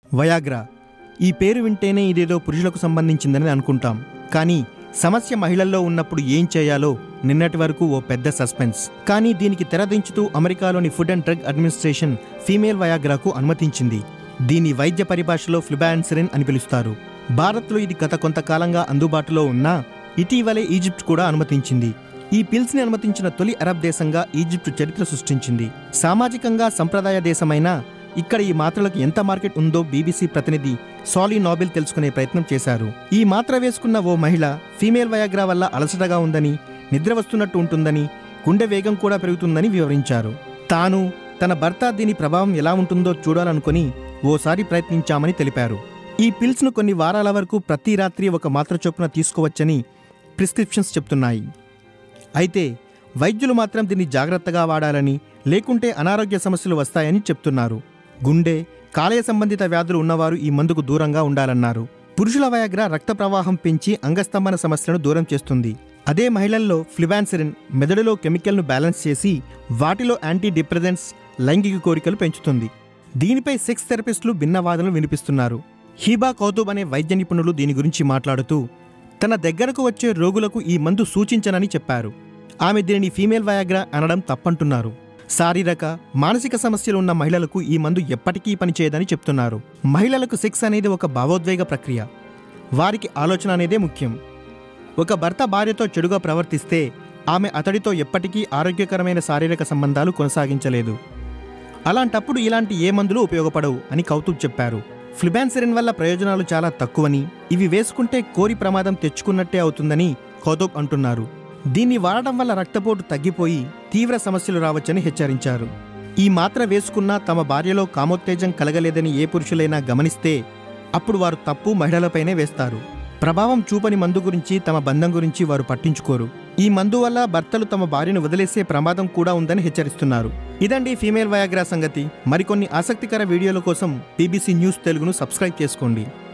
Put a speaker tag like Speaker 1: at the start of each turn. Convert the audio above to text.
Speaker 1: Viagra. ఈ పేరు వింటేనే ఇదేదో పురుషులకు సంబంధించిందని అనుకుంటాం. కానీ సమస్య మహిళల్లో ఉన్నప్పుడు ఏం చేయాలో నిన్నటి వరకు ఓ పెద్ద సస్పెన్స్. కానీ దీనికి తెరదించుతూ అమెరికాలోని food and drug administration female వయాగ్రాకు అనుమతించింది. దీని వైద్య పరిభాషలో ఫ్లిబాన్సెరిన్ అని పిలుస్తారు. భారత్లో ఇది గత కొంతకాలంగా అందుబాటులో ఉన్నా ఇటీవలే ఈజిప్ట్ కూడా అనుమతించింది. ఈ పిల్స్ని అనుమతించిన తొలి అరబ్ దేశంగా ఈజిప్ట్ చరిత్ర సృష్టించింది. సామాజికంగా సంప్రదాయ దేశమైనా ఇక్కడ ఈ మాత్రలకు ఎంత మార్కెట్ ఉందో బీబీసీ ప్రతినిధి సాలీ నోబెల్ తెలుసుకునే ప్రయత్నం చేశారు. ఈ మాత్ర వేసుకున్న ఓ మహిళ ఫీమేల్ వయాగ్రా వల్ల అలసటగా ఉందని, నిద్ర వస్తున్నట్టు ఉంటుందని, గుండె వేగం కూడా పెరుగుతుందని వివరించారు. తాను, తన భర్త దీని ప్రభావం ఎలా ఉంటుందో చూడాలనుకుని ఓసారి ప్రయత్నించామని తెలిపారు. ఈ పిల్స్ను కొన్ని వారాల వరకు ప్రతి రాత్రి ఒక మాత్ర చొప్పున తీసుకోవచ్చని ప్రిస్క్రిప్షన్స్ చెప్తున్నాయి. అయితే వైద్యులు మాత్రం దీన్ని జాగ్రత్తగా వాడాలని, లేకుంటే అనారోగ్య సమస్యలు వస్తాయని చెప్తున్నారు. గుండె, కాలేయ సంబంధిత వ్యాధులు ఉన్నవారు ఈ మందుకు దూరంగా ఉండాలన్నారు. పురుషుల వయాగ్రా రక్త ప్రవాహం పెంచి అంగస్తంభన సమస్యలను దూరం చేస్తుంది. అదే మహిళల్లో ఫ్లిబాన్సెరిన్ మెదడులో కెమికల్ను బ్యాలెన్స్ చేసి వాటిలో యాంటీ డిప్రెసెంట్స్, లైంగిక కోరికలు పెంచుతుంది. దీనిపై సెక్స్ థెరపిస్టులు భిన్న వాదనలు వినిపిస్తున్నారు. హీబా కౌతుబ్ అనే వైద్య నిపుణులు దీని గురించి మాట్లాడుతూ తన దగ్గరకు వచ్చే రోగులకు ఈ మందు సూచించనని చెప్పారు. ఆమె దీనిని ఫీమేల్ వయాగ్రా అనడం తప్పంటున్నారు. శారీరక, మానసిక సమస్యలు ఉన్న మహిళలకు ఈ మందు ఎప్పటికీ పనిచేయదని చెప్తున్నారు. మహిళలకు సెక్స్ అనేది ఒక భావోద్వేగ ప్రక్రియ. వారికి ఆలోచన అనేదే ముఖ్యం. ఒక భర్త భార్యతో చెడుగా ప్రవర్తిస్తే ఆమె అతడితో ఎప్పటికీ ఆరోగ్యకరమైన శారీరక సంబంధాలు కొనసాగించలేదు. అలాంటప్పుడు ఇలాంటి ఏ మందులు ఉపయోగపడవు అని కౌతుబ్ చెప్పారు. ఫ్లిబాన్సెరిన్ వల్ల ప్రయోజనాలు చాలా తక్కువని, ఇవి వేసుకుంటే కోరి ప్రమాదం తెచ్చుకున్నట్టే అవుతుందని కౌతుబ్ అంటున్నారు. దీన్ని వాడటం వల్ల రక్తపోటు తగ్గిపోయి తీవ్ర సమస్యలు రావచ్చని హెచ్చరించారు. ఈ మాత్ర వేసుకున్నా తమ భార్యలో కామోత్తేజం కలగలేదని ఏ పురుషులైనా గమనిస్తే అప్పుడు వారు తప్పు మహిళలపైనే వేస్తారు. ప్రభావం చూపని మందు గురించి, తమ బంధం గురించి వారు పట్టించుకోరు. ఈ మందు వల్ల భర్తలు తమ భార్యను వదిలేసే ప్రమాదం కూడా ఉందని హెచ్చరిస్తున్నారు. ఇదండి ఫీమేల్ వయాగ్రా సంగతి. మరికొన్ని ఆసక్తికర వీడియోల కోసం బీబీసీ న్యూస్ తెలుగును సబ్స్క్రైబ్ చేసుకోండి.